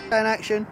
And action.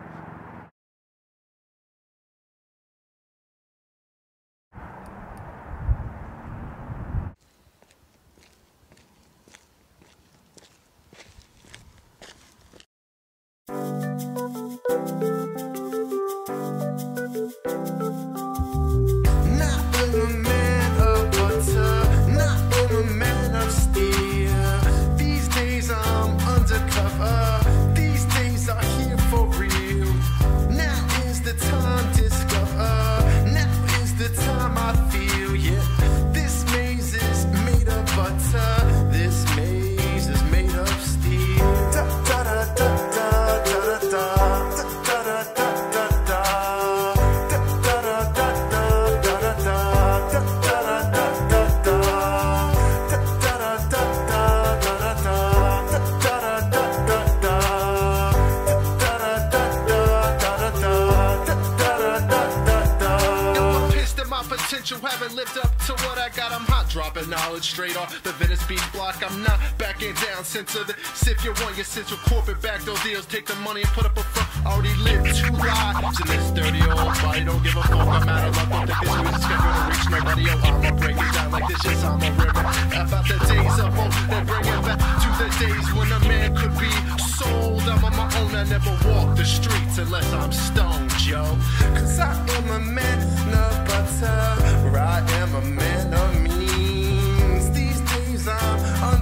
Haven't lived up to what I got. I'm hot, dropping knowledge straight off the Venice Beach block. I'm not backing down since of the sip you want your sense with corporate backdoor deals. Take the money and put up a front. Already lived 2 lives in this dirty old body. Don't give a fuck, I'm out of luck. Don't think this music's gonna reach nobody. Yo, I'ma break it down like this. Yes, I'm a river. About the days of old, then bring it back to the days when a man could be sold. I'm on my own, I never walk the streets unless I'm stoned, yo. Cause I am a man of butter. I am a man of means. These days I'm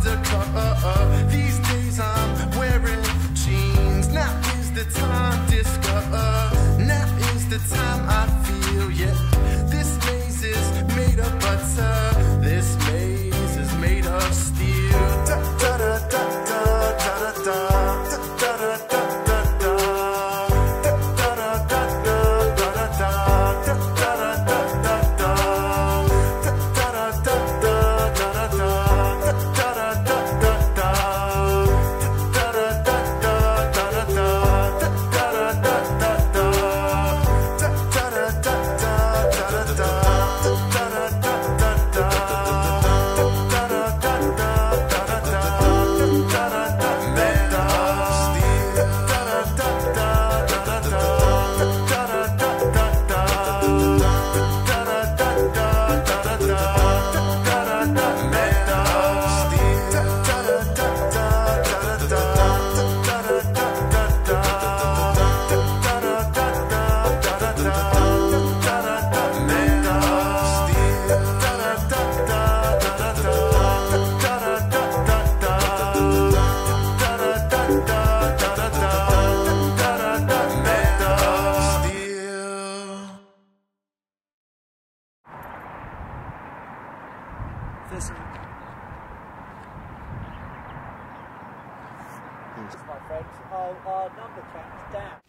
undercover. These days I'm wearing jeans. Now is the time discover. Now is the time I feel, yeah. This maze is made of butter. This maze is made of steel. Da da da da da da da da da da da. My friends, our number track's down.